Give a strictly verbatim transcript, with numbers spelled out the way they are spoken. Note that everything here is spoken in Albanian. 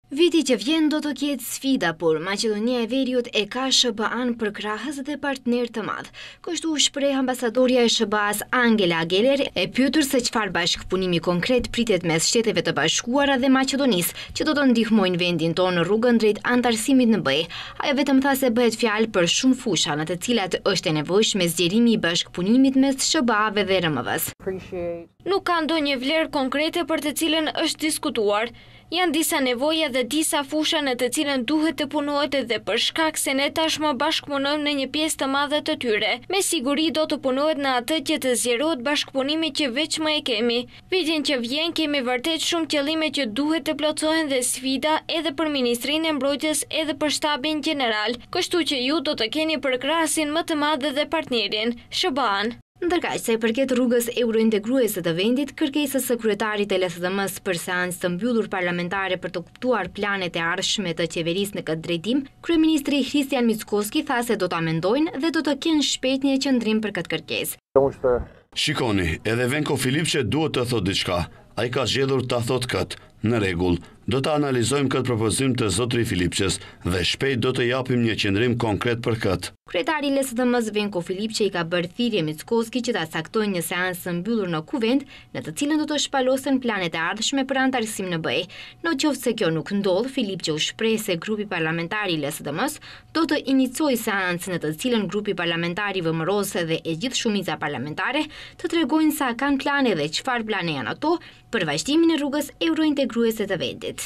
Viti që vjen do të ketë sfida, por Maqedonia e Veriut e ka S B A-n për krahës dhe partner të madh. Kështu shpreh ambasadorja e S B A-s Angela Geller, e pyetur se çfarë bashkëpunimi konkret pritet mes Shteteve të Bashkuara dhe Maqedonisë, që do të ndihmojnë vendin tonë në rrugën drejt anëtarësimit në B E. Ajo vetëm tha se bëhet fjalë për shumë fusha në të cilat është e nevojshme zgjerimi i bashkëpunimit mes S B A-ve dhe R M V-s. Nuk ka ndonjë vlerë konkrete për të cilën është diskutuar. Janë disa nevoja dhe disa fusha në të cilën duhet të punohet dhe për shkak se ne tashmë bashkëpunojmë në një pjesë të madhe të tyre. Me siguri do të punohet në atë që të zgjerohet bashkëpunimi që veç më e kemi. Vitin që vjen kemi vërtet shumë qëllime që duhet të plotësohen dhe sfida edhe për Ministrinë e Mbrojtjes edhe për shtabin gjeneral. Kështu që ju do të keni përkrahasin më të madh dhe partnerin, S B A-n. Ndërkaq, sa i përket rrugës eurointegruese të vendit, kërkesës së kryetarit të L S D M-s për seancë të mbyllur parlamentare për të kuptuar planet e ardhshme të qeverisë në këtë drejtim, kryeministri Hristijan Mickoski tha se do ta mendojnë dhe do të kenë shpejt një qendrim për këtë kërkesë. Shikoni, edhe Venko Filipçe duhet të thotë diçka. Ai ka zgjedhur ta thotë këtë. Në rregull, do të analizojmë këtë propozim të zotrit Filipçes dhe shpejt do të japim një qendrim konkret për këtë. Kryetari i L S D M-s Venko Filipçe i ka bërë thirrje Mickoski që ta saktojnë një seancë të mbyllur në Kuvend, në të cilën do të shpalosen planet e ardhshme për anëtarësim në B E. Në qoftë se kjo nuk ndodh, Filipçe u shpreh se grupi parlamentar i L S D M-s do të iniciojë seancë në të cilën grupi parlamentar i V M R-s dhe e gjithë shumica parlamentare të tregojnë sa kanë plane dhe çfarë plane janë ato për vazhdimin e rrugës eurointegruese të vendit.